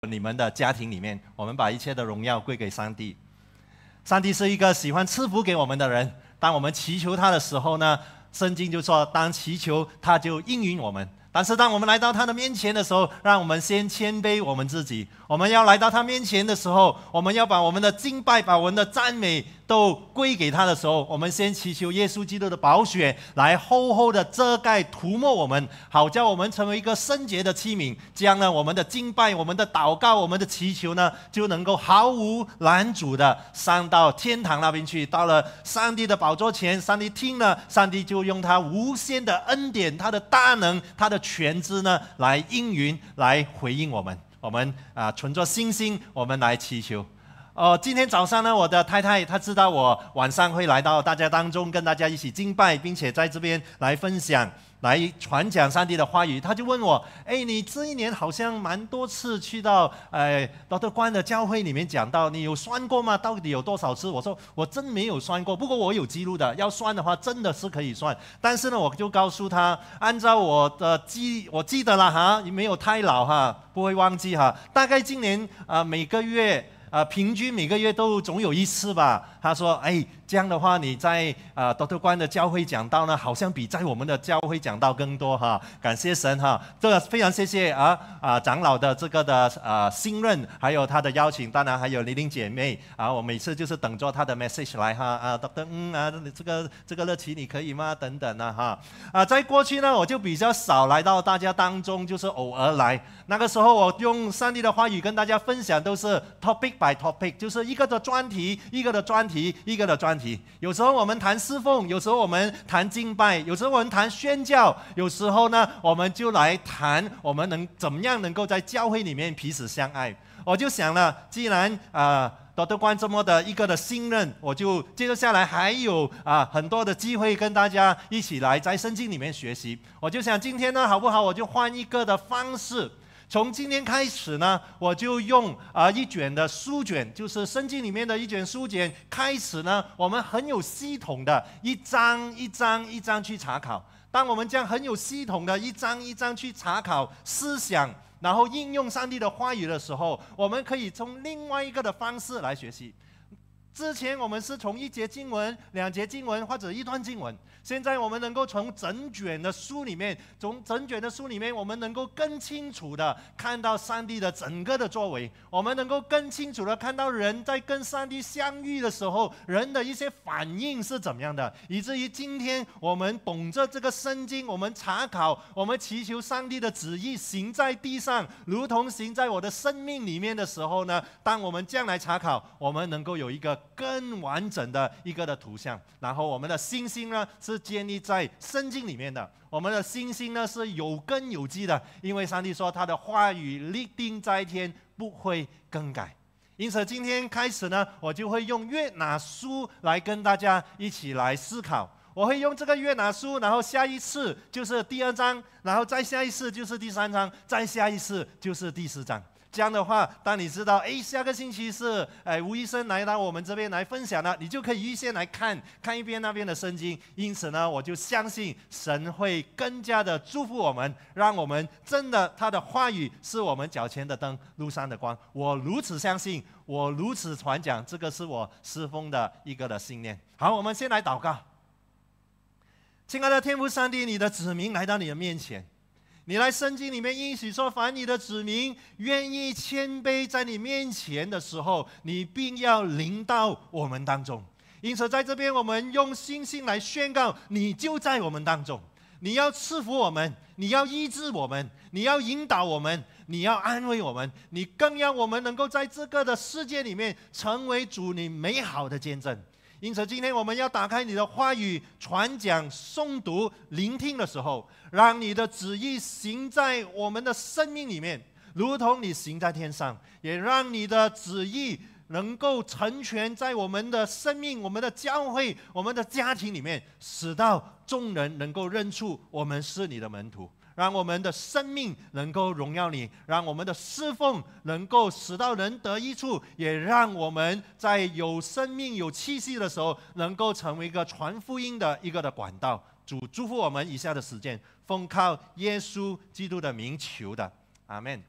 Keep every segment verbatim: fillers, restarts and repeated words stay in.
你们的家庭里面，我们把一切的荣耀归给上帝。上帝是一个喜欢赐福给我们的人，当我们祈求他的时候呢，圣经就说，当祈求他就应允我们。但是当我们来到他的面前的时候，让我们先谦卑我们自己。我们要来到他面前的时候，我们要把我们的敬拜，把我们的赞美都归给他的时候，我们先祈求耶稣基督的宝血来厚厚的遮盖涂抹我们，好叫我们成为一个圣洁的器皿。这样呢，我们的敬拜，我们的祷告，我们的祈求呢，就能够毫无拦阻的上到天堂那边去。到了上帝的宝座前，上帝听了，上帝就用他无限的恩典，他的大能，他的全知呢，来应允，来回应我们。我们啊，存着信心，我们来祈求。哦，今天早上呢，我的太太她知道我晚上会来到大家当中，跟大家一起敬拜，并且在这边来分享、来传讲上帝的话语。她就问我：“哎，你这一年好像蛮多次去到呃doctor Guan的教会里面讲道，你有算过吗？到底有多少次？”我说：“我真没有算过，不过我有记录的。要算的话，真的是可以算。但是呢，我就告诉她，按照我的记，我记得了哈，没有太老哈，不会忘记哈。大概今年啊、呃，每个月。”呃，平均每个月都总有一次吧。他说：“哎，这样的话，你在呃doctor Guan的教会讲道呢，好像比在我们的教会讲道更多哈。感谢神哈，这个非常谢谢啊啊长老的这个的呃信任，还有他的邀请，当然还有玲玲姐妹啊，我每次就是等着他的 message 来哈啊 ，doctor 嗯啊，这个这个乐琪你可以吗？等等啊哈啊，在过去呢，我就比较少来到大家当中，就是偶尔来。那个时候我用上帝的话语跟大家分享，都是 topic by topic， 就是一个的专题，一个的专题，一个的专题。有时候我们谈侍奉，有时候我们谈敬拜，有时候我们谈宣教，有时候呢，我们就来谈我们能怎么样能够在教会里面彼此相爱。我就想了，既然啊。呃doctor Guan这么的一个的信任，我就接着下来还有啊很多的机会跟大家一起来在圣经里面学习。我就想今天呢，好不好？我就换一个的方式，从今天开始呢，我就用啊一卷的书卷，就是圣经里面的一卷书卷开始呢，我们很有系统的一章一章一章去查考。当我们这样很有系统的一章一章去查考思想，然后应用上帝的话语的时候，我们可以从另外一个的方式来学习。之前我们是从一节经文、两节经文或者一段经文，现在我们能够从整卷的书里面，从整卷的书里面，我们能够更清楚的看到上帝的整个的作为，我们能够更清楚的看到人在跟上帝相遇的时候，人的一些反应是怎么样的，以至于今天我们懂着这个圣经，我们查考，我们祈求上帝的旨意行在地上，如同行在我的生命里面的时候呢，当我们这样来查考，我们能够有一个更完整的一个的图像。然后我们的信心呢是建立在圣经里面的，我们的信心呢是有根有基的，因为上帝说他的话语立定在天，不会更改。因此今天开始呢，我就会用约拿书来跟大家一起来思考。我会用这个约拿书，然后下一次就是第二章，然后再下一次就是第三章，再下一次就是第四章。这样的话，当你知道，哎，下个星期是哎吴医生来到我们这边来分享了，你就可以预先来看看一遍那边的圣经。因此呢，我就相信神会更加的祝福我们，让我们真的他的话语是我们脚前的灯，路上的光。我如此相信，我如此传讲，这个是我侍奉的一个的信念。好，我们先来祷告。亲爱的天父上帝，你的子民来到你的面前，你来圣经里面应许说，凡你的子民愿意谦卑在你面前的时候，你必要临到我们当中。因此在这边我们用信心来宣告，你就在我们当中，你要赐福我们，你要医治我们，你要引导我们，你要安慰我们，你更要我们能够在这个的世界里面成为主你美好的见证。因此今天我们要打开你的话语，传讲、诵读、聆听的时候，让你的旨意行在我们的生命里面，如同你行在天上，也让你的旨意能够成全在我们的生命、我们的教会、我们的家庭里面，使到众人能够认出我们是你的门徒，让我们的生命能够荣耀你，让我们的侍奉能够使到人得益处，也让我们在有生命有气息的时候，能够成为一个传福音的一个的管道。主祝福我们以下的时间，奉靠耶稣基督的名求的，阿们。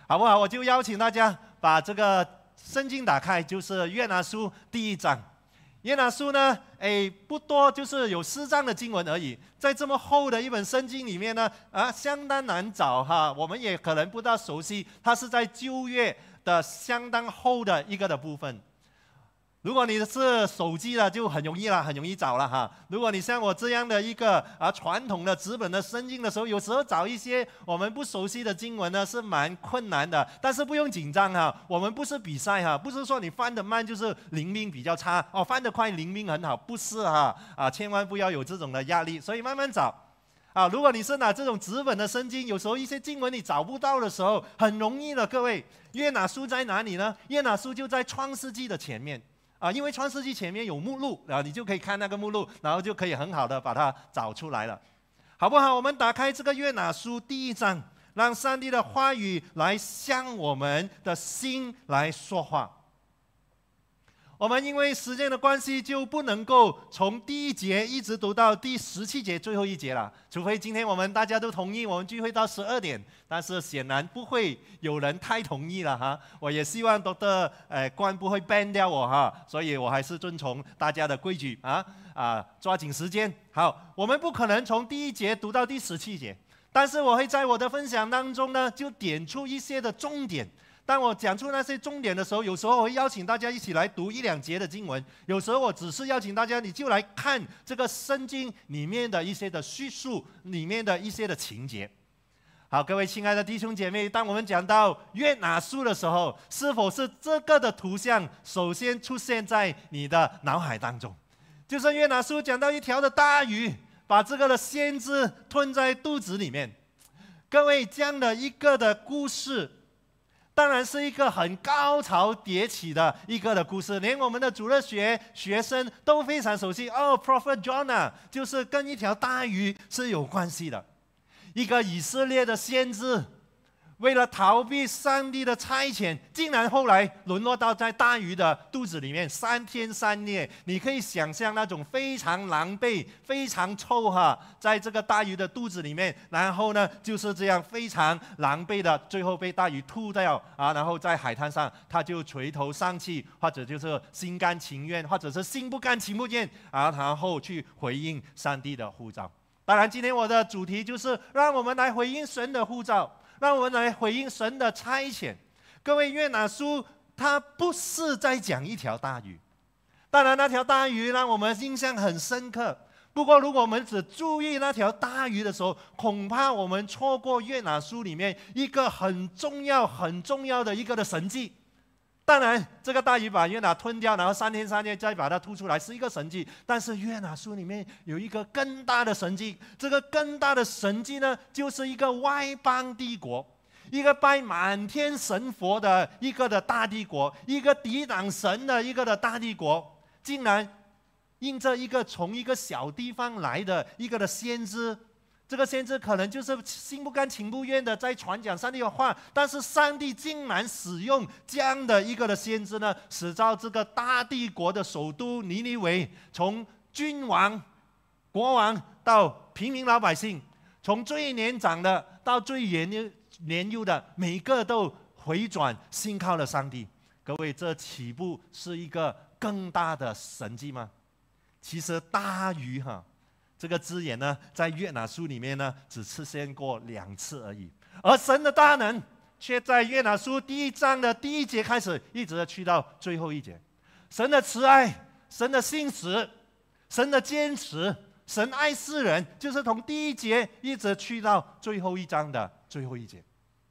好不好？我就邀请大家把这个圣经打开，就是约拿书第一章。约拿书呢，哎，不多，就是有四章的经文而已。在这么厚的一本圣经里面呢，啊，相当难找哈。我们也可能不大熟悉，它是在旧约的相当厚的一个的部分。如果你是手机的，就很容易了，很容易找了哈。如果你像我这样的一个啊传统的纸本的圣经的时候，有时候找一些我们不熟悉的经文呢，是蛮困难的。但是不用紧张哈，我们不是比赛哈，不是说你翻得慢就是灵命比较差哦，翻得快灵命很好，不是哈啊，千万不要有这种的压力。所以慢慢找啊。如果你是拿这种纸本的圣经，有时候一些经文你找不到的时候，很容易的。各位，约拿书在哪里呢？约拿书就在创世纪的前面。啊，因为创世纪前面有目录，然后你就可以看那个目录，然后就可以很好的把它找出来了，好不好？我们打开这个约拿书第一章，让上帝的话语来向我们的心来说话。我们因为时间的关系，就不能够从第一节一直读到第十七节最后一节了。除非今天我们大家都同意，我们聚会到十二点，但是显然不会有人太同意了哈。我也希望 Doctor 呃关不会 ban 掉我哈，所以我还是遵从大家的规矩啊啊，抓紧时间。好，我们不可能从第一节读到第十七节，但是我会在我的分享当中呢，就点出一些的重点。当我讲出那些重点的时候，有时候我会邀请大家一起来读一两节的经文，有时候我只是邀请大家，你就来看这个圣经里面的一些的叙述，里面的一些的情节。好，各位亲爱的弟兄姐妹，当我们讲到约拿书的时候，是否是这个的图像首先出现在你的脑海当中？就是约拿书讲到一条的大鱼，把这个的先知吞在肚子里面。各位，这样的一个的故事，当然是一个很高潮迭起的一个的故事，连我们的主日学学生都非常熟悉。哦 ，Prophet Jonah 就是跟一条大鱼是有关系的。一个以色列的先知，为了逃避上帝的差遣，竟然后来沦落到在大鱼的肚子里面三天三夜。你可以想象那种非常狼狈、非常臭哈，在这个大鱼的肚子里面，然后呢就是这样非常狼狈的，最后被大鱼吐掉啊，然后在海滩上他就垂头丧气，或者就是心甘情愿，或者是心不甘情不愿啊，然后去回应上帝的呼召。当然，今天我的主题就是让我们来回应神的呼召，让我们来回应神的差遣。各位，约拿书它不是在讲一条大鱼，当然那条大鱼让我们印象很深刻。不过，如果我们只注意那条大鱼的时候，恐怕我们错过约拿书里面一个很重要、很重要的一个的神迹。当然，这个大鱼把约拿吞掉，然后三天三夜再把它吐出来，是一个神迹。但是约拿书里面有一个更大的神迹，这个更大的神迹呢，就是一个外邦帝国，一个拜满天神佛的一个的大帝国，一个抵挡神的一个的大帝国，竟然因着一个从一个小地方来的一个的先知。这个先知可能就是心不甘情不愿的在传讲上帝的话，但是上帝竟然使用这样的一个的先知呢，使到这个大帝国的首都尼尼微，从君王、国王到平民老百姓，从最年长的到最年幼年幼的，每个都回转信靠了上帝。各位，这岂不是一个更大的神迹吗？其实大鱼哈。这个字眼呢，在约拿书里面呢，只出现过两次而已。而神的大能，却在约拿书第一章的第一节开始，一直去到最后一节。神的慈爱，神的信实，神的坚持，神爱世人，就是从第一节一直去到最后一章的最后一节。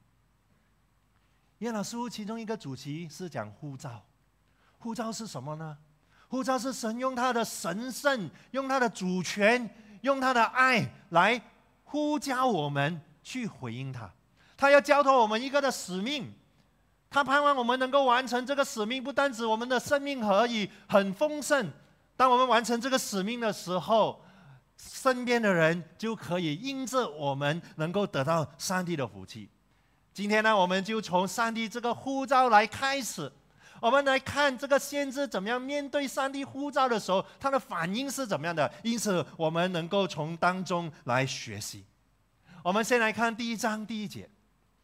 约拿书其中一个主题是讲呼召，呼召是什么呢？呼召是神用他的神圣，用他的主权，用他的爱来呼召我们去回应他。他要交托我们一个的使命，他盼望我们能够完成这个使命，不单止我们的生命可以很丰盛，当我们完成这个使命的时候，身边的人就可以因着我们能够得到上帝的福气。今天呢，我们就从上帝这个呼召来开始。我们来看这个先知怎么样面对上帝呼召的时候，他的反应是怎么样的，因此我们能够从当中来学习。我们先来看第一章第一节，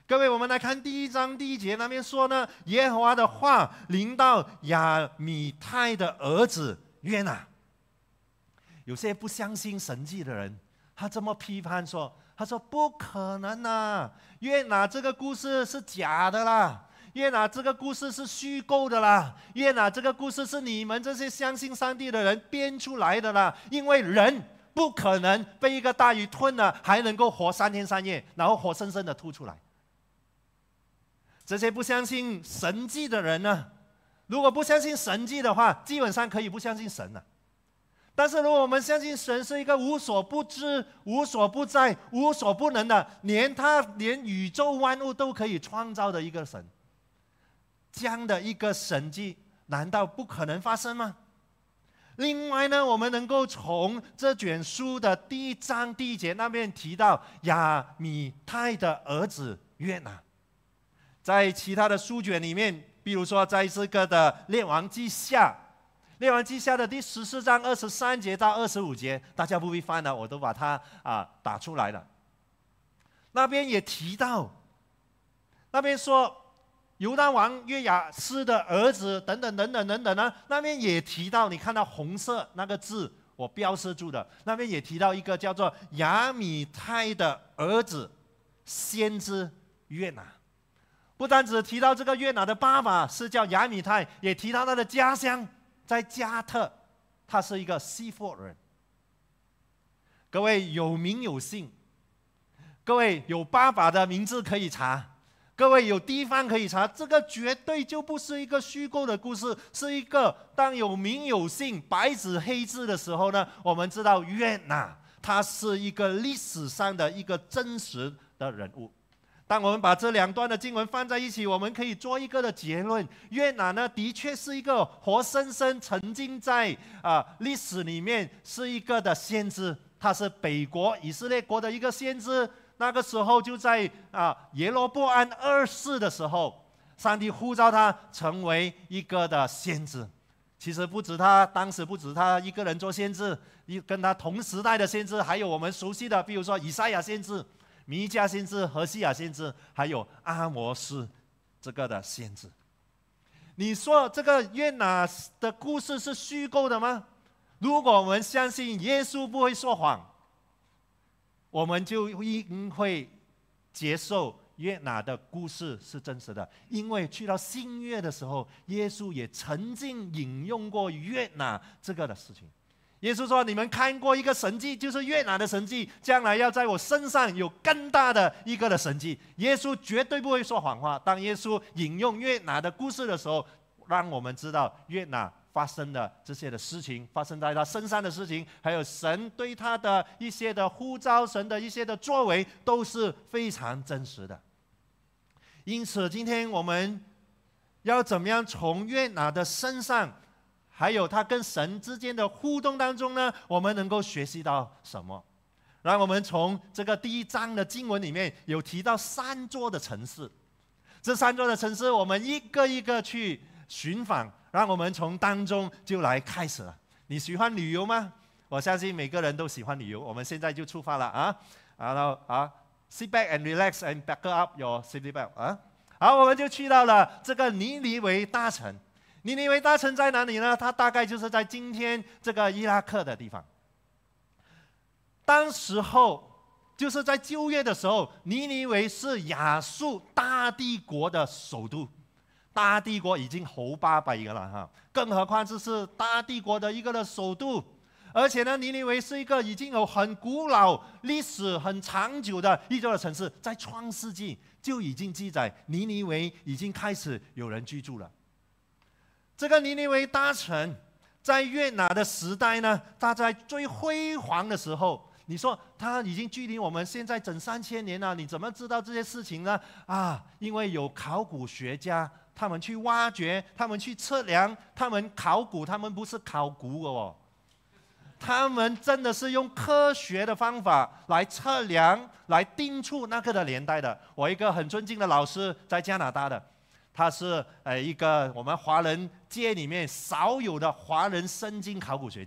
各位，我们来看第一章第一节那边说呢，耶和华的话临到亚米泰的儿子约拿。有些不相信神迹的人，他这么批判说，他说不可能啊，约拿这个故事是假的啦。约拿这个故事是虚构的啦，约拿这个故事是你们这些相信上帝的人编出来的啦，因为人不可能被一个大鱼吞了，还能够活三天三夜，然后活生生的吐出来。这些不相信神迹的人呢，如果不相信神迹的话，基本上可以不相信神了。但是如果我们相信神是一个无所不知、无所不在、无所不能的，连他连宇宙万物都可以创造的一个神，这样的一个神迹难道不可能发生吗？另外呢，我们能够从这卷书的第一章第一节那边提到亚米泰的儿子约拿，在其他的书卷里面，比如说在这个的列王记下，列王记下的第十四章二十三节到二十五节，大家不必翻了，我都把它啊打出来了。那边也提到，那边说犹大王约雅斯的儿子等等等等等等呢，那边也提到，你看到红色那个字我标示住的，那边也提到一个叫做亚米泰的儿子先知约拿。不单只提到这个约拿的爸爸是叫亚米泰，也提到他的家乡在加特，他是一个西弗人。各位有名有姓，各位有爸爸的名字可以查，各位有地方可以查，这个绝对就不是一个虚构的故事，是一个当有名有姓、白纸黑字的时候呢，我们知道约拿他是一个历史上的一个真实的人物。当我们把这两段的经文放在一起，我们可以做一个的结论：约拿呢，的确是一个活生生曾经在啊、呃、历史里面是一个的先知，他是北国以色列国的一个先知。那个时候就在啊耶罗波安二世的时候，上帝呼召他成为一个的先知。其实不止他，当时不止他一个人做先知，跟他同时代的先知还有我们熟悉的，比如说以赛亚先知、弥迦先知、何西亚先知，还有阿摩斯这个的先知。你说这个约拿的故事是虚构的吗？如果我们相信耶稣不会说谎，我们就应会接受约拿的故事是真实的，因为去到新约的时候，耶稣也曾经引用过约拿这个的事情。耶稣说：“你们看过一个神迹，就是约拿的神迹，将来要在我身上有更大的一个的神迹。”耶稣绝对不会说谎话。当耶稣引用约拿的故事的时候，让我们知道约拿发生的这些的事情，发生在他身上的事情，还有神对他的一些的呼召，神的一些的作为，都是非常真实的。因此，今天我们要怎么样从约拿的身上，还有他跟神之间的互动当中呢，我们能够学习到什么？让我们从这个第一章的经文里面有提到三座的城市，这三座的城市我们一个一个去寻访，让我们从当中就来开始了。你喜欢旅游吗？我相信每个人都喜欢旅游。我们现在就出发了啊！然后啊 ，sit back and relax and back up your seat belt 啊。好，我们就去到了这个尼尼微大城。尼尼微大城在哪里呢？它大概就是在今天这个伊拉克的地方。当时候就是在旧约的时候，尼尼微是亚述大帝国的首都。大帝国已经猴八百个了哈，更何况这是大帝国的一个的首都，而且呢，尼尼微是一个已经有很古老历史、很长久的一座的城市，在创世纪就已经记载，尼尼微已经开始有人居住了。这个尼尼微大城在约拿的时代呢，它在最辉煌的时候。你说他已经距离我们现在整三千年了，你怎么知道这些事情呢？啊，因为有考古学家，他们去挖掘，他们去测量，他们考古，他们不是考古哦，他们真的是用科学的方法来测量，来定出那个的年代的。我一个很尊敬的老师，在加拿大的，他是呃一个我们华人界里面少有的华人圣经考古学家。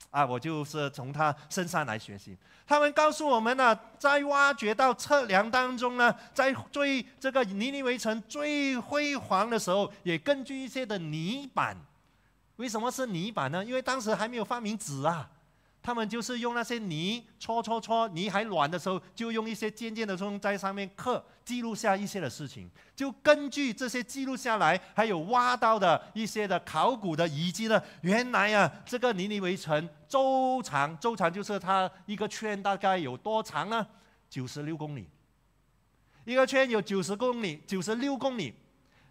啊，我就是从他身上来学习。他们告诉我们呢，在挖掘到测量当中呢，在最这个尼尼微城最辉煌的时候，也根据一些的泥板。为什么是泥板呢？因为当时还没有发明纸啊，他们就是用那些泥搓搓搓，泥还软的时候，就用一些尖尖的东西在上面刻，记录下一些的事情。就根据这些记录下来，还有挖到的一些的考古的遗迹呢，原来啊，这个尼尼微城周长，周长就是它一个圈大概有多长呢？九十六公里，一个圈有九十公里，九十六公里。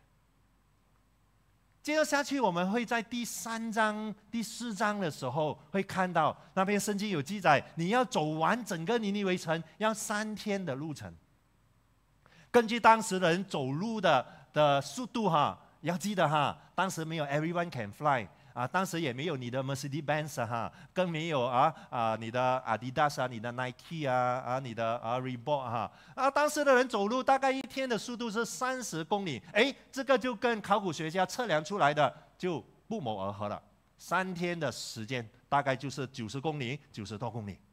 接着下去，我们会在第三章、第四章的时候会看到那篇圣经有记载，你要走完整个尼尼微城要三天的路程。根据当时的人走路的的速度哈，要记得哈，当时没有 everyone can fly 啊，当时也没有你的 Mercedes-Benz 哈，更没有啊啊你的 Adidas 啊、你的 Nike 啊啊、你的啊 Reebok 哈啊，当时的人走路大概一天的速度是三十公里，哎，这个就跟考古学家测量出来的就不谋而合了。三天的时间大概就是九十公里，九十多公里。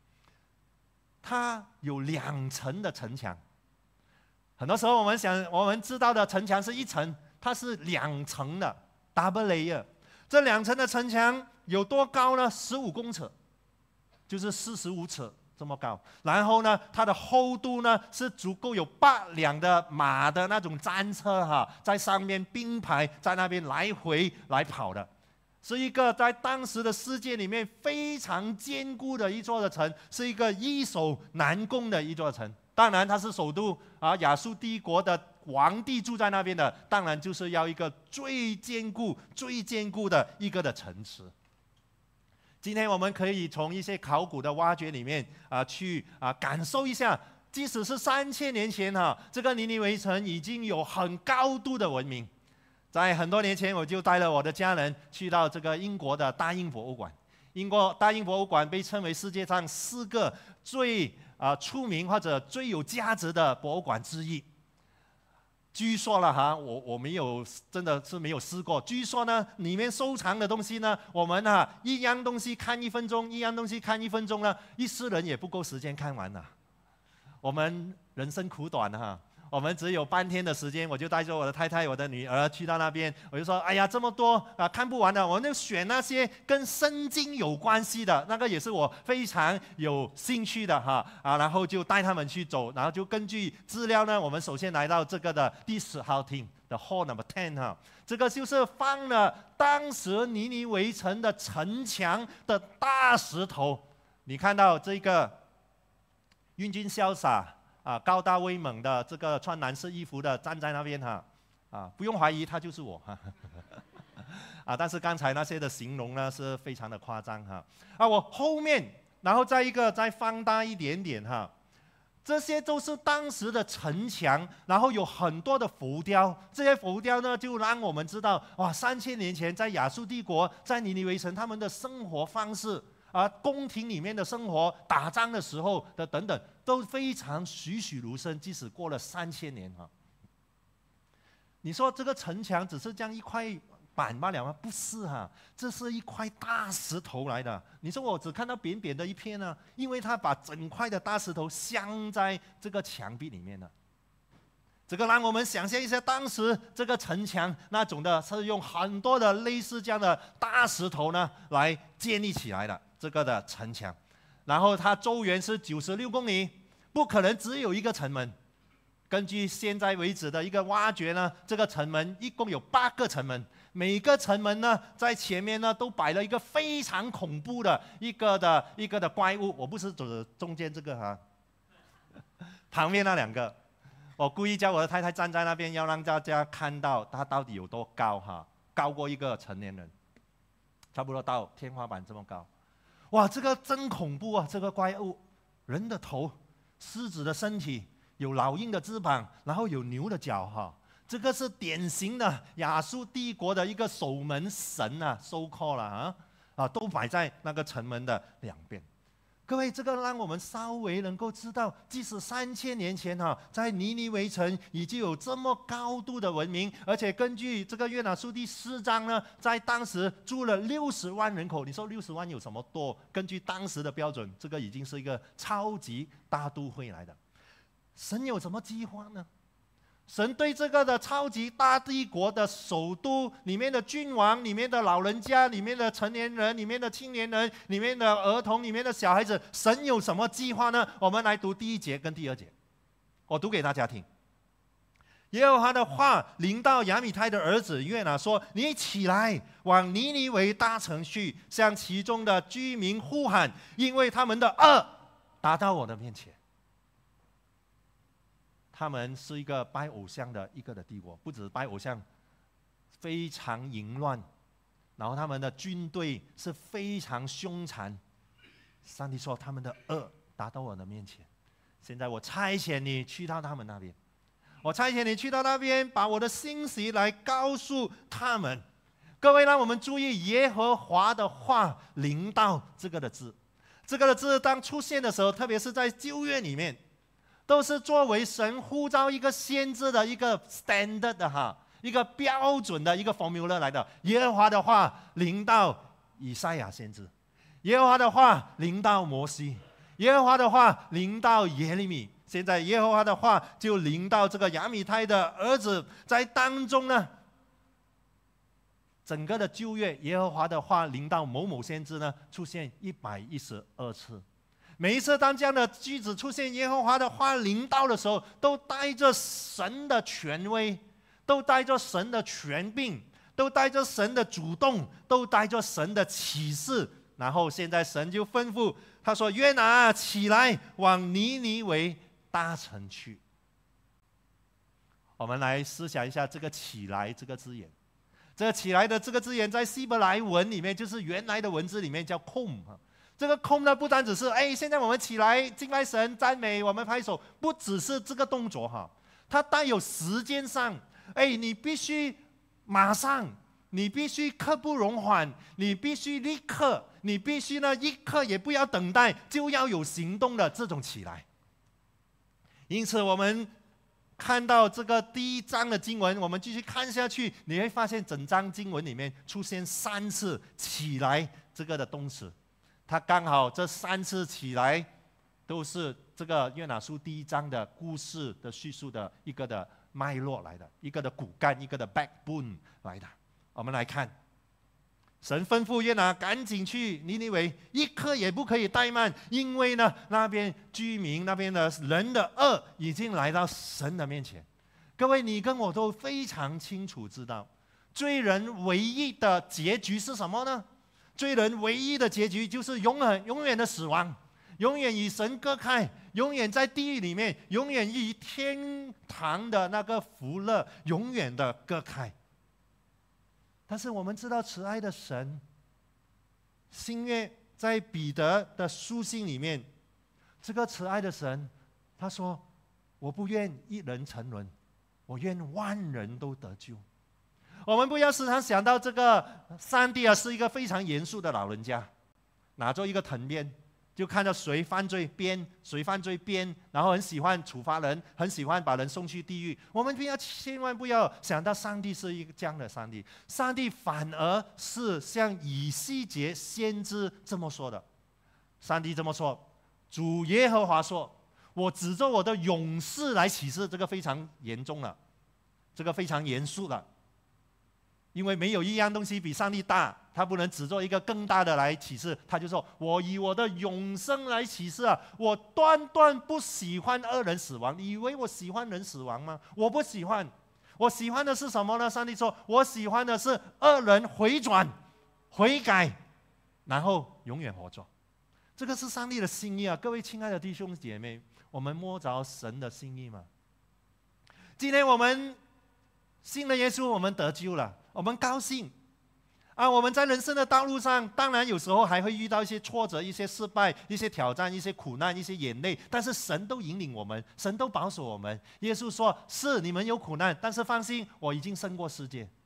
它有两层的城墙，很多时候我们想我们知道的城墙是一层，它是两层的 double layer。这两层的城墙有多高呢？十五公尺，就是四十五尺这么高。然后呢，它的厚度呢是足够有八辆的马的那种战车哈，在上面并排在那边来回来跑的，是一个在当时的世界里面非常坚固的一座的城，是一个易守难攻的一座城。当然，它是首都啊，亚述帝国的皇帝住在那边的，当然就是要一个最坚固、最坚固的一个的城池。今天我们可以从一些考古的挖掘里面啊，去啊感受一下，即使是三千年前哈、啊，这个尼尼微城已经有很高度的文明。在很多年前，我就带了我的家人去到这个英国的大英博物馆。英国大英博物馆被称为世界上四个最啊出名或者最有价值的博物馆之一。据说了哈，我我没有真的是没有试过。据说呢，里面收藏的东西呢，我们啊一样东西看一分钟，一样东西看一分钟呢，一世人也不够时间看完了。我们人生苦短哈。我们只有半天的时间，我就带着我的太太、我的女儿去到那边，我就说：“哎呀，这么多啊，看不完的，我们就选那些跟圣经有关系的，那个也是我非常有兴趣的哈啊，然后就带他们去走，然后就根据资料呢，我们首先来到这个的第十号厅的 Hall Number Ten 哈，这个就是放了当时尼尼微城的城墙的大石头，你看到这个英俊潇洒。”啊，高大威猛的这个穿蓝色衣服的站在那边哈，啊，不用怀疑他就是我哈，啊，但是刚才那些的形容呢是非常的夸张哈，啊，我后面然后再一个再放大一点点哈，这些都是当时的城墙，然后有很多的浮雕，这些浮雕呢就让我们知道哇，三千年前在亚述帝国在尼尼微城他们的生活方式。啊，宫廷里面的生活、打仗的时候的等等，都非常栩栩如生。即使过了三千年哈，你说这个城墙只是这样一块板罢了吗？不是哈，这是一块大石头来的。你说我只看到扁扁的一片呢，因为它把整块的大石头镶在这个墙壁里面了。这个让我们想象一下，当时这个城墙那种的，是用很多的类似这样的大石头呢来建立起来的。这个的城墙，然后它周圆是九十六公里，不可能只有一个城门。根据现在为止的一个挖掘呢，这个城门一共有八个城门，每个城门呢在前面呢都摆了一个非常恐怖的一个的一个的怪物。我不是指中间这个哈，旁边那两个，我故意叫我的太太站在那边，要让大家看到它到底有多高哈，高过一个成年人，差不多到天花板这么高。哇，这个真恐怖啊！这个怪物，人的头，狮子的身体，有老鹰的翅膀，然后有牛的脚哈。这个是典型的亚述帝国的一个守门神啊 ，so called 了啊啊，都摆在那个城门的两边。 各位，这个让我们稍微能够知道，即使三千年前哈、啊，在尼尼微城已经有这么高度的文明，而且根据这个约拿书第四章呢，在当时住了六十万人口。你说六十万有什么多？根据当时的标准，这个已经是一个超级大都会来的。神有什么计划呢？神对这个的超级大帝国的首都里面的君王、里面的老人家、里面的成年人、里面的青年人、里面的儿童、里面的小孩子，神有什么计划呢？我们来读第一节跟第二节，我读给大家听。耶和华的话临到亚米太的儿子约拿说：“你起来，往尼尼微大城去，向其中的居民呼喊，因为他们的恶达到我的面前。”他们是一个拜偶像的一个的帝国，不止拜偶像，非常淫乱，然后他们的军队是非常凶残。上帝说他们的恶达到我的面前，现在我差遣你去到他们那边，我差遣你去到那边，把我的信息来告诉他们。各位，让我们注意耶和华的话临到这个的字，这个的字当出现的时候，特别是在旧约里面，都是作为神呼召一个先知的一个 standard 的哈，一个标准的一个 formula 来的。耶和华的话临到以赛亚先知，耶和华的话临到摩西，耶和华的话临到耶利米，现在耶和华的话就临到这个亚米太的儿子。在当中呢，整个的旧约耶和华的话临到某某先知呢，出现一百一十二次。每一次当这样的句子出现，耶和华的话临到的时候，都带着神的权威，都带着神的权柄，都带着神的主动，都带着神的启示。然后现在神就吩咐他说：“约拿，起来，往尼尼微大城去。”我们来思想一下这个“起来”这个字眼。这个“起来”的这个字眼，在希伯来文里面，就是原来的文字里面叫 “kom”。这个空呢，不单只是哎，现在我们起来敬拜神、赞美，我们拍手，不只是这个动作哈，它带有时间上，哎，你必须马上，你必须刻不容缓，你必须立刻，你必须呢一刻也不要等待，就要有行动的这种起来。因此，我们看到这个第一章的经文，我们继续看下去，你会发现整章经文里面出现三次“起来”这个的动词。他刚好这三次起来，都是这个约拿书第一章的故事的叙述的一个的脉络来的，一个的骨干，一个的 backbone 来的。我们来看，神吩咐约拿赶紧去尼尼微，一刻也不可以怠慢，因为呢那边居民那边的人的恶已经来到神的面前。各位，你跟我都非常清楚知道，罪人唯一的结局是什么呢？罪人唯一的结局就是永远永远的死亡，永远与神隔开，永远在地狱里面，永远与天堂的那个福乐永远的隔开。但是我们知道慈爱的神，新约在彼得的书信里面，这个慈爱的神他说：“我不愿一人沉沦，我愿万人都得救。”我们不要时常想到这个上帝啊，是一个非常严肃的老人家，拿着一个藤鞭，就看到谁犯罪鞭，谁犯罪鞭，然后很喜欢处罚人，很喜欢把人送去地狱。我们不要千万不要想到上帝是一个这样的上帝，上帝反而是像以西结先知这么说的。上帝这么说：“主耶和华说，我指着我的勇士来起誓。”这个非常严重了，这个非常严肃了。因为没有一样东西比上帝大，他不能指着一个更大的来启示。他就说：“我以我的永生来启示啊，我断断不喜欢恶人死亡。”你以为我喜欢人死亡吗？我不喜欢。我喜欢的是什么呢？上帝说：“我喜欢的是恶人回转、悔改，然后永远活着。”这个是上帝的心意啊！各位亲爱的弟兄姐妹，我们摸着神的心意吗？今天我们信了耶稣，我们得救了。我们高兴啊！我们在人生的道路上，当然有时候还会遇到一些挫折、一些失败、一些挑战、一些苦难、一些眼泪，但是神都引领我们，神都保守我们。耶稣说：“是你们有苦难，但是放心，我已经胜过世界。”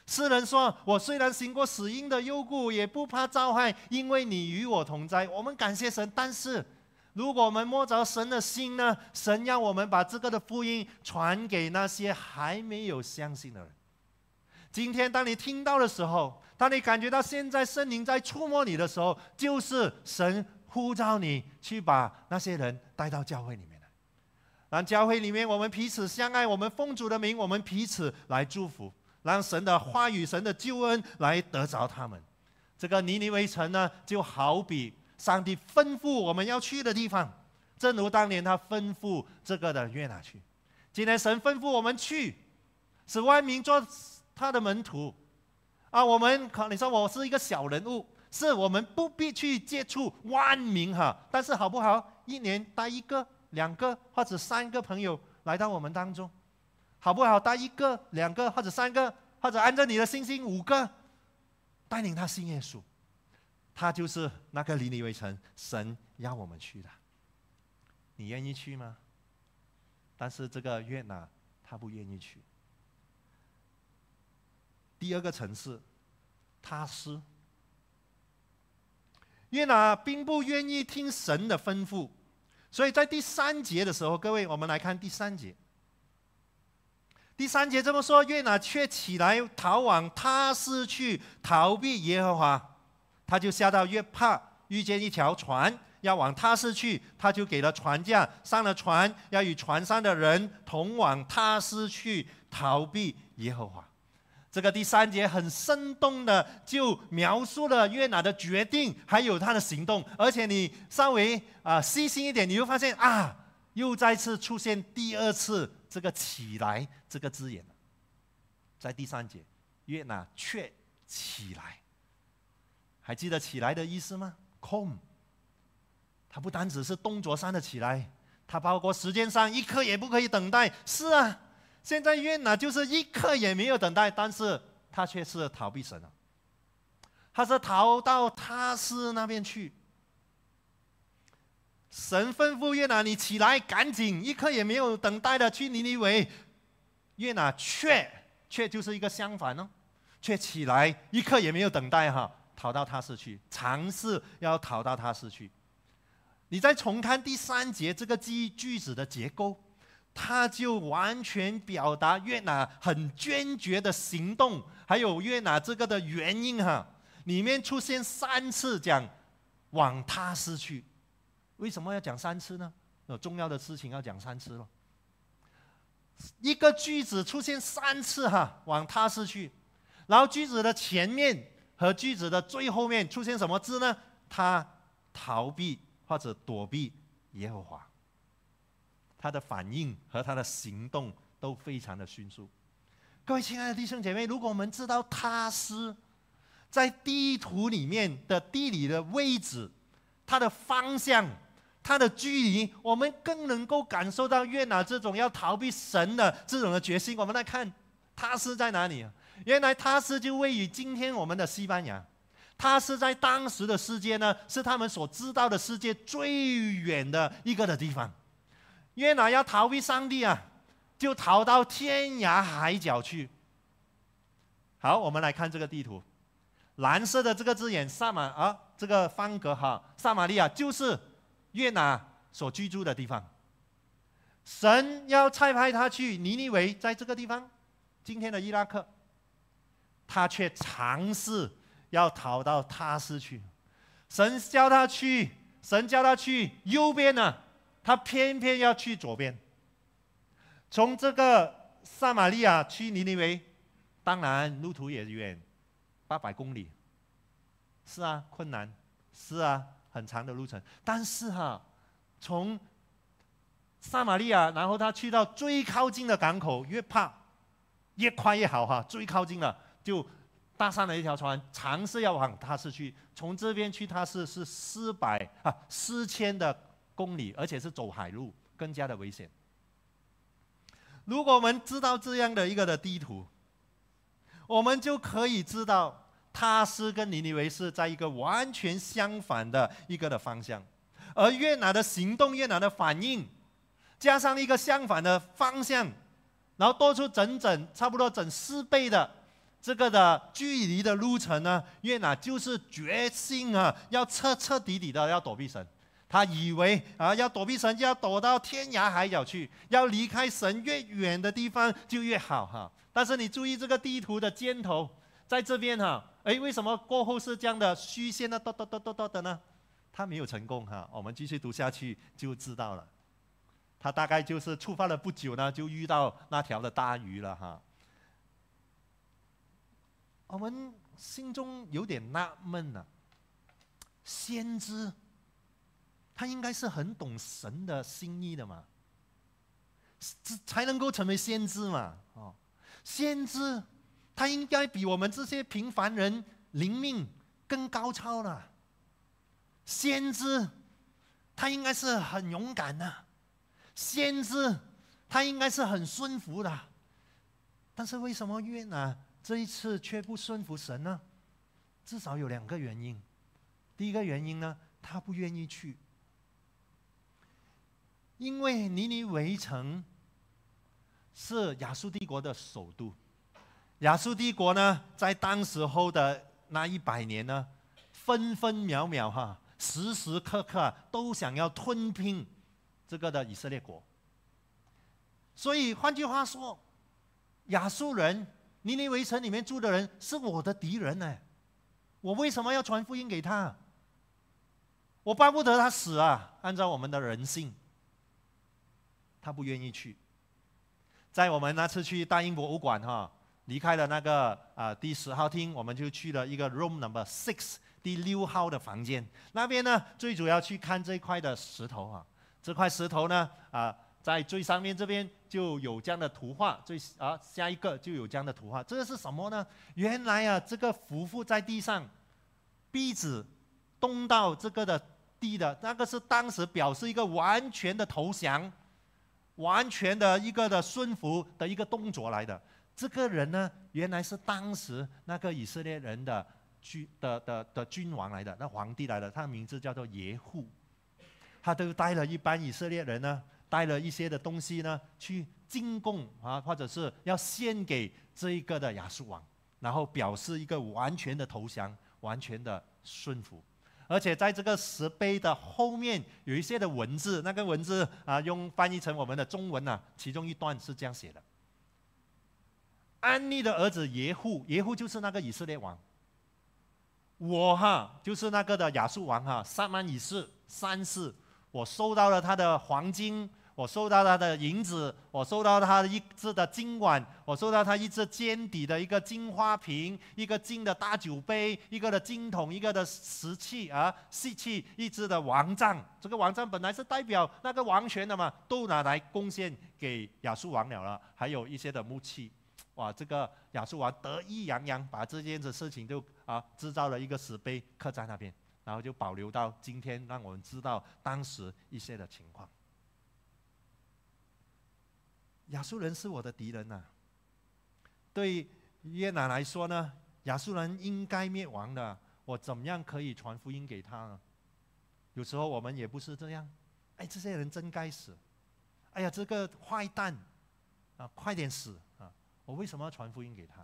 诗人说：“我虽然行过死荫的幽谷，也不怕遭害，因为你与我同在。”我们感谢神，但是如果我们摸着神的心呢？神让我们把这个的福音传给那些还没有相信的人。今天当你听到的时候，当你感觉到现在圣灵在触摸你的时候，就是神呼召你去把那些人带到教会里面来。让教会里面我们彼此相爱，我们奉主的名，我们彼此来祝福，让神的话语、神的救恩来得着他们。这个尼尼微城呢，就好比上帝吩咐我们要去的地方，正如当年他吩咐这个的约拿去。今天神吩咐我们去，使万民做他的门徒啊！我们你说我是一个小人物，是我们不必去接触万民哈，但是好不好？一年带一个、两个或者三个朋友来到我们当中，好不好？带一个、两个或者三个，或者按照你的信心五个，带领他信耶稣。他就是那个尼尼微城，神要我们去的。你愿意去吗？但是这个约拿他不愿意去。第二个城市他施，约拿并不愿意听神的吩咐，所以在第三节的时候，各位我们来看第三节。第三节这么说，约拿却起来逃往他施去，逃避耶和华。他就下到约帕，遇见一条船要往他施去，他就给了船价，上了船，要与船上的人同往他施去，逃避耶和华。这个第三节很生动的就描述了约拿的决定，还有他的行动。而且你稍微啊、呃、细心一点，你会发现啊，又再次出现第二次这个起来这个字眼了。在第三节，约拿却起来。还记得起来的意思吗？空。它不单只是动作上的起来，它包括时间上一刻也不可以等待。是啊，现在约拿就是一刻也没有等待，但是他却是逃避神了。他是逃到他施那边去。神吩咐约拿：“你起来，赶紧，一刻也没有等待的去尼尼微。”约拿却却就是一个相反哦，却起来，一刻也没有等待哈。逃到他施去，尝试要逃到他施去。你再重看第三节这个句句子的结构，它就完全表达约拿很坚决的行动，还有约拿这个的原因哈。里面出现三次讲往他施去，为什么要讲三次呢？有重要的事情要讲三次咯。一个句子出现三次哈，往他施去，然后句子的前面和句子的最后面出现什么字呢？他逃避或者躲避耶和华。他的反应和他的行动都非常的迅速。各位亲爱的弟兄姐妹，如果我们知道他施在地图里面的地理的位置、它的方向、它的距离，我们更能够感受到约拿这种要逃避神的这种的决心。我们来看他施在哪里啊？原来他施就位于今天我们的西班牙。他施在当时的世界呢，是他们所知道的世界最远的一个的地方。约拿要逃避上帝啊，就逃到天涯海角去。好，我们来看这个地图，蓝色的这个字眼撒玛啊，这个方格哈，撒玛利亚就是约拿所居住的地方。神要差派他去尼尼微，在这个地方，今天的伊拉克。他却尝试要逃到他施去，神叫他去，神叫他去右边呢，他偏偏要去左边。从这个撒玛利亚去尼尼微，当然路途也远，八百公里，是啊，困难，是啊，很长的路程。但是哈，从撒玛利亚，然后他去到最靠近的港口约帕，越快越好哈，最靠近了。就搭上了一条船，尝试要往他施去。从这边去他施是四百啊四千的公里，而且是走海路，更加的危险。如果我们知道这样的一个的地图，我们就可以知道他施跟尼尼微是在一个完全相反的一个的方向，而约拿的行动、约拿的反应，加上一个相反的方向，然后多出整整差不多整四倍的这个的距离的路程呢，约拿就是决心啊，要彻彻底底的要躲避神。他以为啊，要躲避神就要躲到天涯海角去，要离开神越远的地方就越好哈。但是你注意这个地图的箭头，在这边哈，哎，为什么过后是这样的虚线呢？哆哆哆哆哆的呢？他没有成功哈。我们继续读下去就知道了。他大概就是出发了不久呢，就遇到那条的大鱼了哈。我们心中有点纳闷了，先知他应该是很懂神的心意的嘛，才能够成为先知嘛。哦，先知他应该比我们这些平凡人灵命更高超了。先知他应该是很勇敢的，先知他应该是很顺服的。但是为什么约拿这一次却不顺服神呢？至少有两个原因。第一个原因呢，他不愿意去，因为尼尼微城是亚述帝国的首都。亚述帝国呢，在当时候的那一百年呢，分分秒秒哈，时时刻刻都想要吞并这个的以色列国。所以换句话说，亚述人尼尼微城里面住的人是我的敌人呢，我为什么要传福音给他？我巴不得他死啊！按照我们的人性，他不愿意去。在我们那次去大英博物馆哈，离开了那个啊、呃、第十号厅，我们就去了一个 room number six 第六号的房间。那边呢，最主要去看这块的石头啊，这块石头呢啊。呃在最上面这边就有这样的图画，最啊下一个就有这样的图画，这个是什么呢？原来啊，这个匍匐在地上，鼻子动到这个的地的，那个是当时表示一个完全的投降，完全的一个的顺服的一个动作来的。这个人呢，原来是当时那个以色列人的君的的的君王来的，那皇帝来的，他的名字叫做耶户，他都带了一班以色列人呢。带了一些的东西呢，去进贡啊，或者是要献给这一个的亚述王，然后表示一个完全的投降，完全的顺服。而且在这个石碑的后面有一些的文字，那个文字啊，用翻译成我们的中文啊，其中一段是这样写的：安利的儿子耶户，耶户就是那个以色列王，我哈就是那个的亚述王哈，撒曼以示三世。我收到了他的黄金，我收到他的银子，我收到他的一只的金碗，我收到他一只尖底的一个金花瓶，一个金的大酒杯，一个的金桶，一个的石器啊锡器，一只的王杖。这个王杖本来是代表那个王权的嘛，都拿来贡献给亚述王了了。还有一些的木器，哇，这个亚述王得意洋洋，把这件事情就啊制造了一个石碑刻在那边。然后就保留到今天，让我们知道当时一些的情况。亚述人是我的敌人呐、啊。对约拿来说呢，亚述人应该灭亡的。我怎么样可以传福音给他呢？有时候我们也不是这样。哎，这些人真该死！哎呀，这个坏蛋啊，快点死啊！我为什么要传福音给他？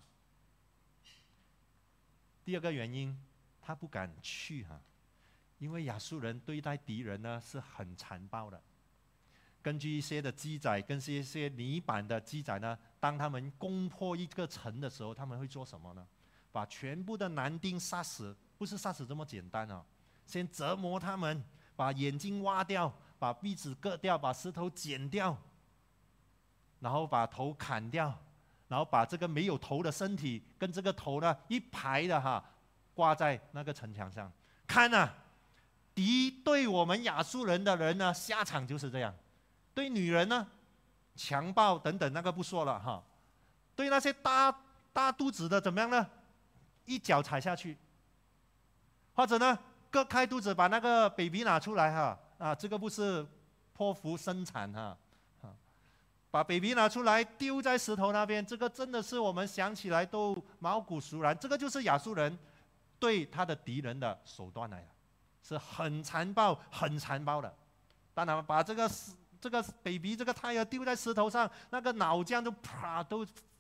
第二个原因，他不敢去哈、啊。因为亚述人对待敌人呢是很残暴的。根据一些的记载，跟一些泥板的记载呢，当他们攻破一个城的时候，他们会做什么呢？把全部的男丁杀死，不是杀死这么简单啊！先折磨他们，把眼睛挖掉，把鼻子割掉，把石头剪掉，然后把头砍掉，然后把这个没有头的身体跟这个头呢一排的哈挂在那个城墙上，看啊！敌对我们亚述人的人呢，下场就是这样。对女人呢，强暴等等那个不说了哈。对那些大大肚子的怎么样呢？一脚踩下去，或者呢割开肚子把那个 baby 拿出来哈啊，这个不是剖腹生产哈啊，把 baby 拿出来丢在石头那边，这个真的是我们想起来都毛骨悚然。这个就是亚述人对他的敌人的手段来的。是很残暴、很残暴的。当然，把这个这个 baby 这个胎儿丢在石头上，那个脑浆都啪都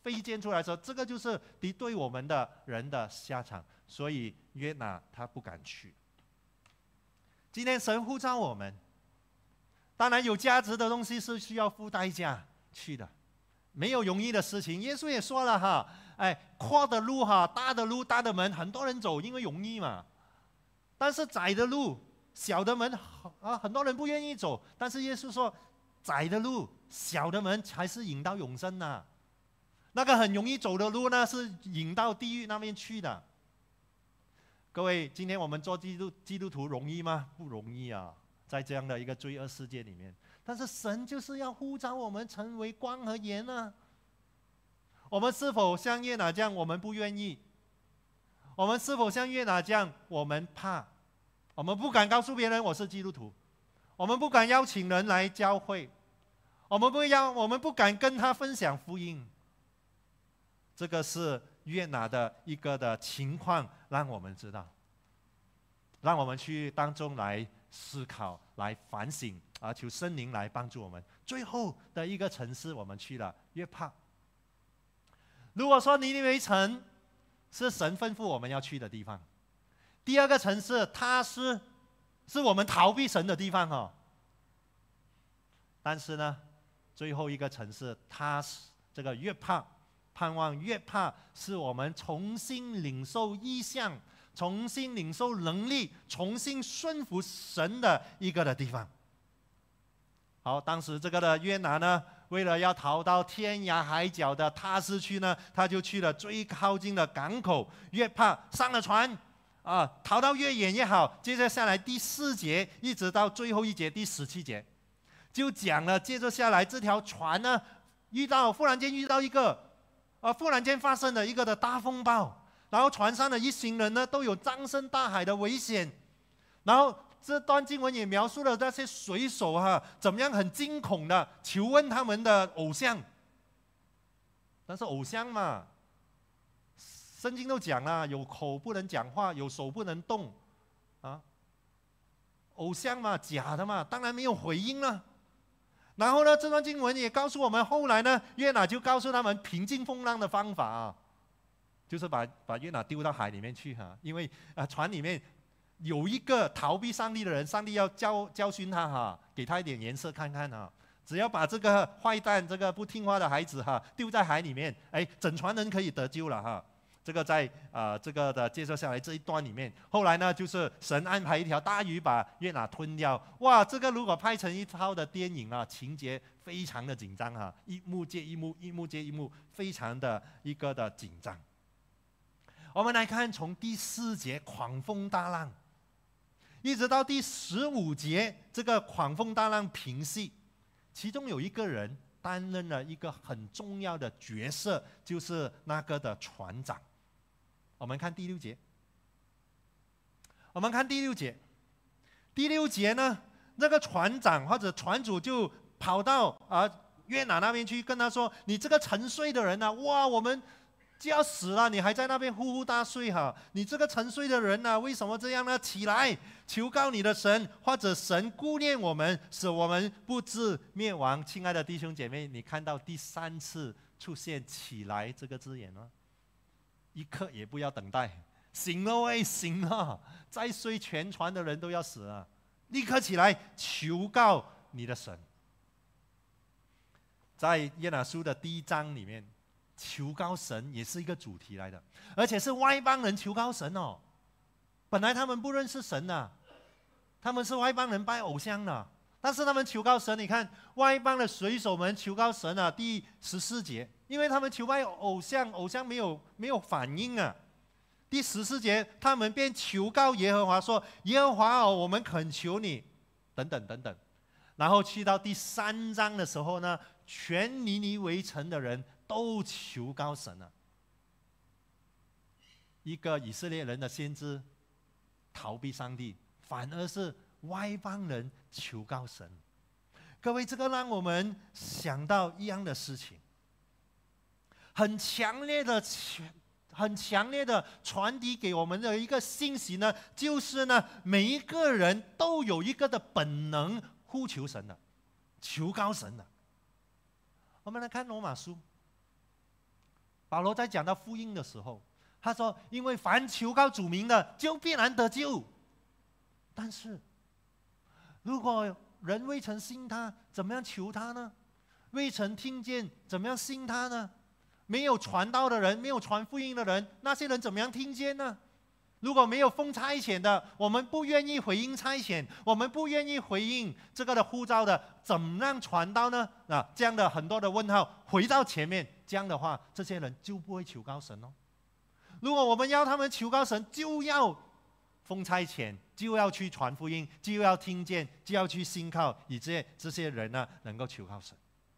飞溅出来的时候，这个就是敌对我们的人的下场。所以约拿他不敢去。今天神呼召我们，当然有价值的东西是需要付代价去的，没有容易的事情。耶稣也说了哈，哎，阔的路哈，大的路，大的门，很多人走，因为容易嘛。但是窄的路，小的门啊，很多人不愿意走。但是耶稣说，窄的路，小的门才是引到永生的。那个很容易走的路呢，是引到地狱那边去的。各位，今天我们做基督基督徒容易吗？不容易啊，在这样的一个罪恶世界里面。但是神就是要呼召我们成为光和盐啊。我们是否像约拿这样？我们不愿意。我们是否像约拿这样？我们怕，我们不敢告诉别人我是基督徒，我们不敢邀请人来教会，我们不要，我们不敢跟他分享福音。这个是约拿的一个的情况，让我们知道，让我们去当中来思考、来反省啊，求圣灵来帮助我们。最后的一个城市，我们去了约帕。如果说尼尼微城是神吩咐我们要去的地方，第二个城市它是是我们逃避神的地方哦。但是呢，最后一个城市它是这个约帕。盼望约帕是我们重新领受意象、重新领受能力、重新顺服神的一个的地方。好，当时这个的约拿呢，为了要逃到天涯海角的他施去呢，他就去了最靠近的港口约帕，上了船啊，逃到越远越好。接着下来第四节一直到最后一节第十七节，就讲了接着下来这条船呢，遇到忽然间遇到一个。啊！忽然间发生了一个的大风暴，然后船上的一行人呢都有葬身大海的危险。然后这段经文也描述了那些水手哈、啊、怎么样很惊恐的求问他们的偶像。但是偶像嘛，圣经都讲了，有口不能讲话，有手不能动啊。偶像嘛，假的嘛，当然没有回应了。然后呢，这段经文也告诉我们，后来呢，约拿就告诉他们平静风浪的方法啊，就是把把约拿丢到海里面去哈、啊，因为啊船里面有一个逃避上帝的人，上帝要教教训他哈、啊，给他一点颜色看看啊，只要把这个坏蛋、这个不听话的孩子哈、啊、丢在海里面，哎，整船人可以得救了哈、啊。这个在啊、呃、这个的介绍下来这一段里面，后来呢就是神安排一条大鱼把约拿吞掉。哇，这个如果拍成一套的电影啊，情节非常的紧张啊，一幕接一幕，一幕接一幕，非常的一个的紧张。我们来看从第四节狂风大浪，一直到第十五节这个狂风大浪平息，其中有一个人担任了一个很重要的角色，就是那个的船长。我们看第六节，我们看第六节，第六节呢，那个船长或者船主就跑到啊约拿那边去，跟他说：“你这个沉睡的人啊，哇，我们就要死了，你还在那边呼呼大睡哈！你这个沉睡的人啊，为什么这样呢？起来，求告你的神，或者神顾念我们，使我们不致灭亡。”亲爱的弟兄姐妹，你看到第三次出现“起来”这个字眼吗？一刻也不要等待，醒了喂，醒了！再睡全船的人都要死了，立刻起来，求告你的神。在约拿书的第一章里面，求告神也是一个主题来的，而且是外邦人求告神哦。本来他们不认识神啊，他们是外邦人拜偶像的，但是他们求告神。你看外邦的水手们求告神啊，第十四节，因为他们求拜偶像，偶像没有没有反应啊。第十四节，他们便求告耶和华说：“耶和华哦，我们恳求你，等等等等。”然后去到第三章的时候呢，全尼尼微城的人都求告神了。一个以色列人的先知逃避上帝，反而是外邦人求告神。各位，这个让我们想到一样的事情，很强烈的、很强烈的传递给我们的一个信息呢，就是呢，每一个人都有一个的本能呼求神的，求告神的。我们来看罗马书， 保罗在讲到福音的时候，他说：“因为凡求告主名的，就必然得救。但是，如果人未曾信他，怎么样求他呢？未曾听见，怎么样信他呢？没有传道的人，没有传福音的人，那些人怎么样听见呢？如果没有奉差遣的，我们不愿意回应差遣，我们不愿意回应这个的呼召的，怎么样传道呢？啊，这样的很多的问号回到前面，这样的话，这些人就不会求告神哦。如果我们要他们求告神，就要奉差遣，就要去传福音，就要听见，就要去信靠，以致这些人呢能够求告神。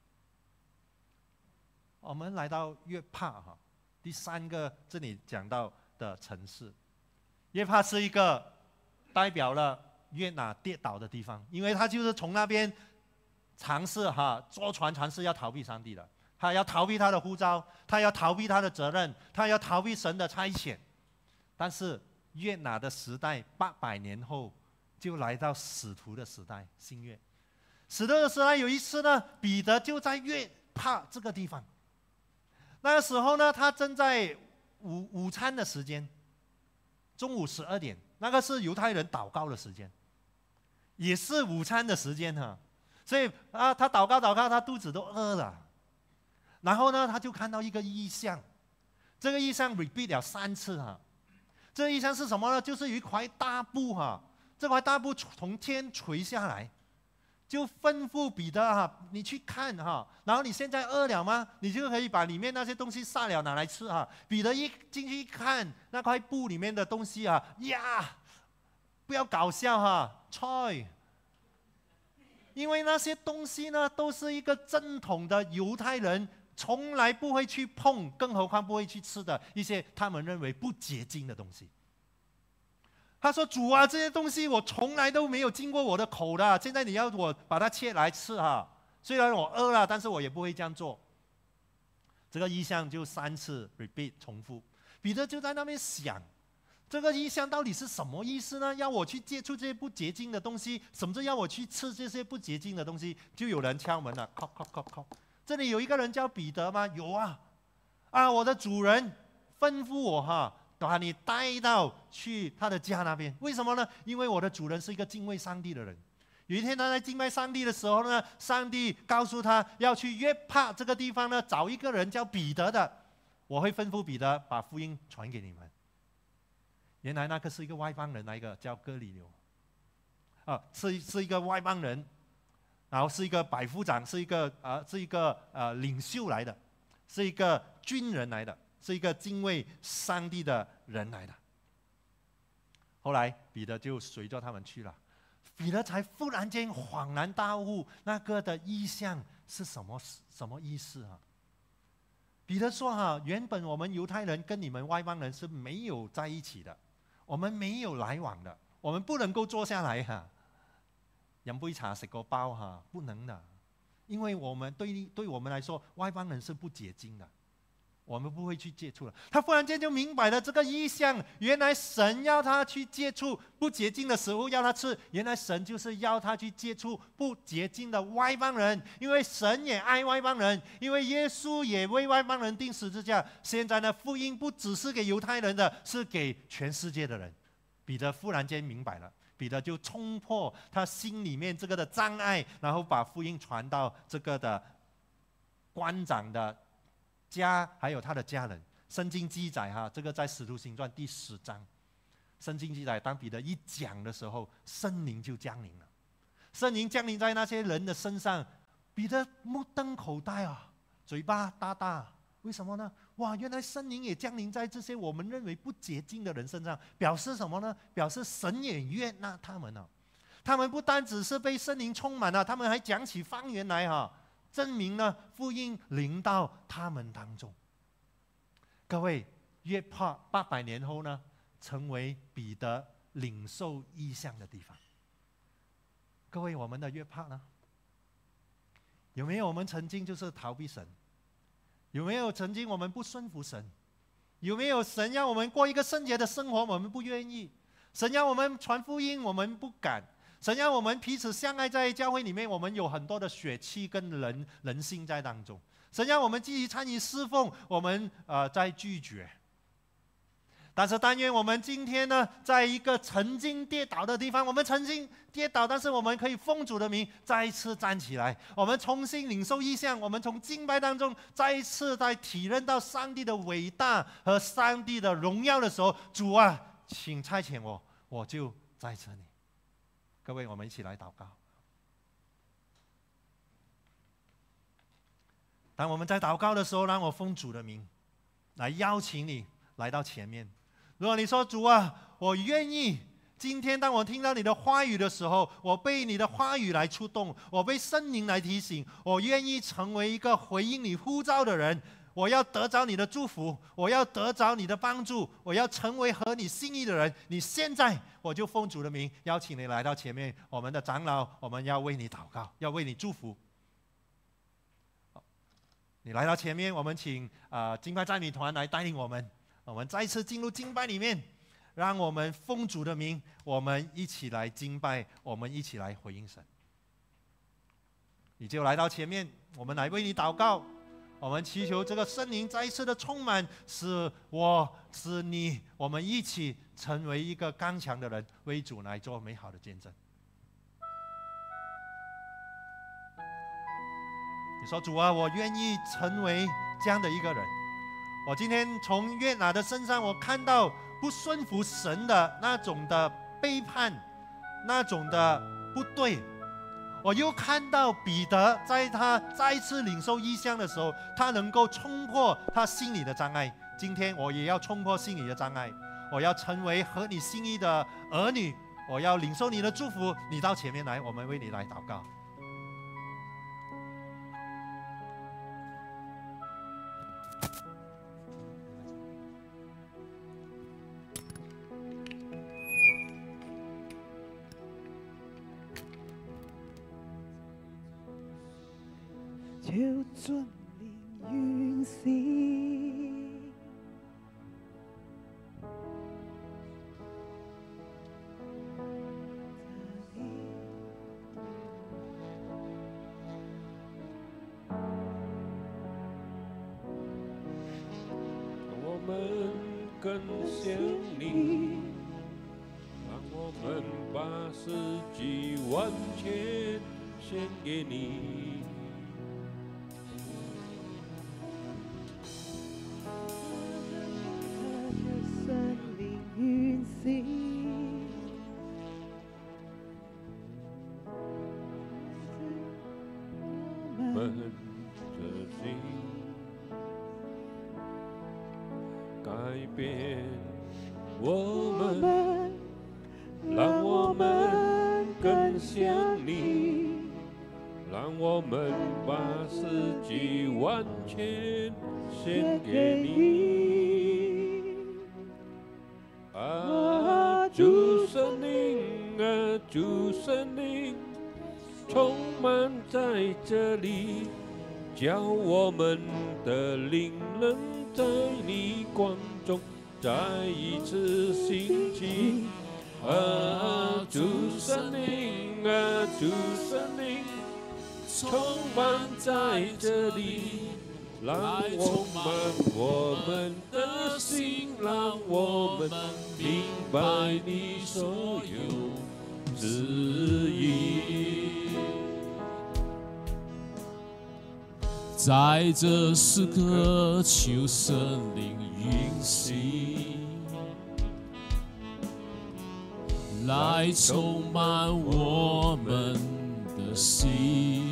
我们来到约帕哈，第三个这里讲到的城市。约帕是一个代表了约拿跌倒的地方，因为他就是从那边尝试哈坐船尝试要逃避上帝的，他要逃避他的呼召，他要逃避他的责任，他要逃避神的差遣。但是约拿的时代八百年后就来到使徒的时代，新约。使徒的时代有一次呢，彼得就在约帕这个地方，那个时候呢，他正在午午餐的时间。中午十二点，那个是犹太人祷告的时间，也是午餐的时间哈。所以啊，他祷告祷告，他肚子都饿了。然后呢，他就看到一个异象，这个异象 repeat 了三次哈。这个异象是什么呢？就是有一块大布哈，这块大布从天垂下来，就吩咐彼得哈，你去看哈，然后你现在饿了吗？你就可以把里面那些东西杀了拿来吃哈。彼得一进去一看，那块布里面的东西啊，呀，不要搞笑哈，菜，因为那些东西呢，都是一个正统的犹太人从来不会去碰，更何况不会去吃的一些他们认为不洁净的东西。他说：“主啊，这些东西我从来都没有经过我的口的，现在你要我把它切来吃哈。虽然我饿了，但是我也不会这样做。”这个意象就三次 repeat 重复。彼得就在那边想，这个意象到底是什么意思呢？要我去接触这些不洁净的东西，什么是要我去吃这些不洁净的东西？就有人敲门了，敲敲敲敲。这里有一个人叫彼得吗？有啊，啊，我的主人吩咐我哈。把你带到去他的家那边，为什么呢？因为我的主人是一个敬畏上帝的人。有一天他在敬拜上帝的时候呢，上帝告诉他要去约帕这个地方呢，找一个人叫彼得的，我会吩咐彼得把福音传给你们。原来那个是一个外邦人，那一个叫哥尼流，啊，是是一个外邦人，然后是一个百夫长，是一个啊、呃，是一个呃领袖来的，是一个军人来的。是一个敬畏上帝的人来的。后来彼得就随着他们去了，彼得才忽然间恍然大悟，那个的意象是什么什么意思啊？彼得说哈，原本我们犹太人跟你们外邦人是没有在一起的，我们没有来往的，我们不能够坐下来哈，饮杯茶食个包哈，不能的，因为我们对对我们来说，外邦人是不洁净的。我们不会去接触了。他忽然间就明白了这个意象，原来神要他去接触不洁净的食物要他吃，原来神就是要他去接触不洁净的外邦人，因为神也爱外邦人，因为耶稣也为外邦人钉十字架。现在呢，福音不只是给犹太人的，是给全世界的人。彼得忽然间明白了，彼得就冲破他心里面这个的障碍，然后把福音传到这个的官长的家，还有他的家人。圣经记载哈，这个在使徒行传第十章，圣经记载，当彼得一讲的时候，圣灵就降临了，圣灵降临在那些人的身上，彼得目瞪口呆啊，嘴巴大大。为什么呢？哇，原来圣灵也降临在这些我们认为不洁净的人身上，表示什么呢？表示神也悦纳他们啊。他们不单只是被圣灵充满了，他们还讲起方言来哈。证明了福音临到他们当中。各位，约帕八百年后呢，成为彼得领受异象的地方。各位，我们的约帕呢，有没有我们曾经就是逃避神？有没有曾经我们不顺服神？有没有神要我们过一个圣洁的生活，我们不愿意？神要我们传福音，我们不敢。神要我们彼此相爱，在教会里面，我们有很多的血气跟人人性在当中。 神让我们积极参与侍奉，我们呃在拒绝。但是但愿我们今天呢，在一个曾经跌倒的地方，我们曾经跌倒，但是我们可以奉主的名再一次站起来，我们重新领受异象，我们从敬拜当中再一次在体认到上帝的伟大和上帝的荣耀的时候，主啊，请差遣我，我就在这里。各位，我们一起来祷告。当我们在祷告的时候，让我奉主的名来邀请你来到前面。如果你说主啊，我愿意，今天当我听到你的话语的时候，我被你的话语来触动，我被圣灵来提醒，我愿意成为一个回应你呼召的人，我要得着你的祝福，我要得着你的帮助，我要成为合你心意的人。你现在我就奉主的名邀请你来到前面，我们的长老，我们要为你祷告，要为你祝福。你来到前面，我们请呃敬拜赞美团来带领我们，我们再次进入敬拜里面，让我们奉主的名，我们一起来敬拜，我们一起来回应神。你就来到前面，我们来为你祷告，我们祈求这个圣灵再一次的充满，使我使你，我们一起成为一个刚强的人，为主来做美好的见证。你说主啊，我愿意成为这样的一个人。我今天从约拿的身上，我看到不顺服神的那种的背叛，那种的不对。我又看到彼得在他再一次领受异象的时候，他能够冲破他心里的障碍。今天我也要冲破心里的障碍，我要成为合你心意的儿女，我要领受你的祝福。你到前面来，我们为你来祷告。 就遵领运行， 我们更像你，让我们把自己完全献给你。改变我们，让我们更像你，让我们把自己完全献给你。啊，主圣灵啊，主圣灵，充满在这里，叫我们的灵能在你光中再一次兴起。啊，主圣灵啊，主圣灵，充满在这里，让充满我们的心，让我们明白你所有旨意。 在这时刻，求圣灵运行，来充满我们的心，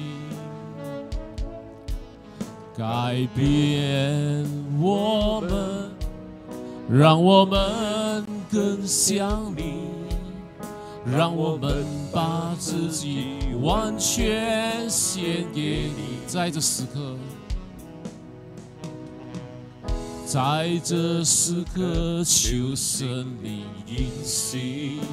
改变我们，让我们更像你，让我们把自己完全献给你。在这时刻，在这时刻，求圣灵运行，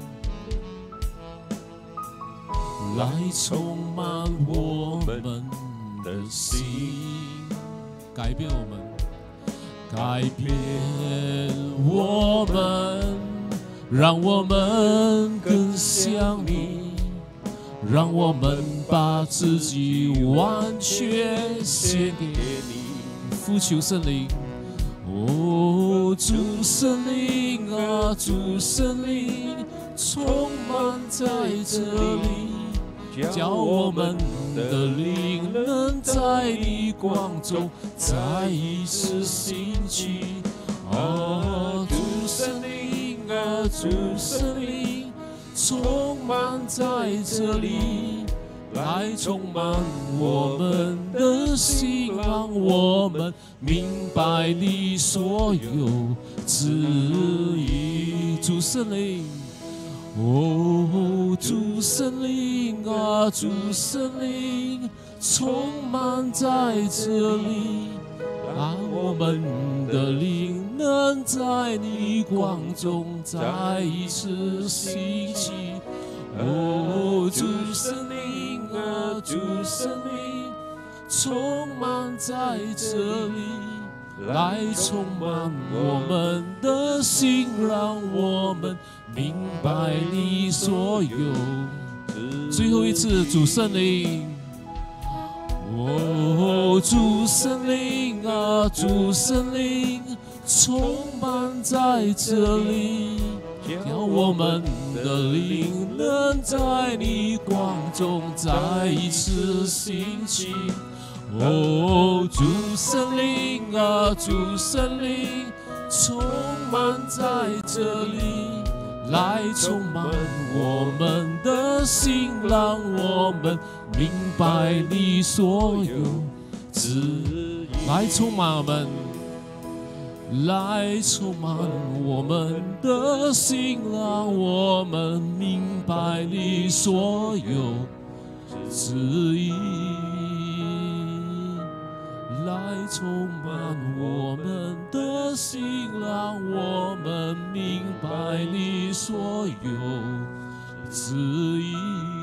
来充满我们的心，改变我们，改变我们，让我们更像你，让我们把自己完全献给你， 呼求圣灵。哦，主圣灵啊，主圣灵，充满在这里，叫我们的灵能在你光中再一次兴起。哦，主圣灵啊，主圣灵，充满在这里，来充满我们的心，让我们明白你所有旨意。主圣灵，哦，主圣灵啊，主圣灵，充满在这里，让我们的灵能在你光中再一次兴起。哦，主圣灵啊，主圣灵，充满在这里，来充满我们的心，让我们明白你所有。最后一次，主圣灵。哦，主圣灵啊，主圣灵，充满在这里，叫我们的灵能在你光中再一次兴起。哦，主圣灵啊，主圣灵，充满在这里，来充满我们的心，让我们明白你所有旨意。来充满我们，来充满我们的心，让我们明白你所有旨意。来充满我们的心，让我们明白你所有旨意。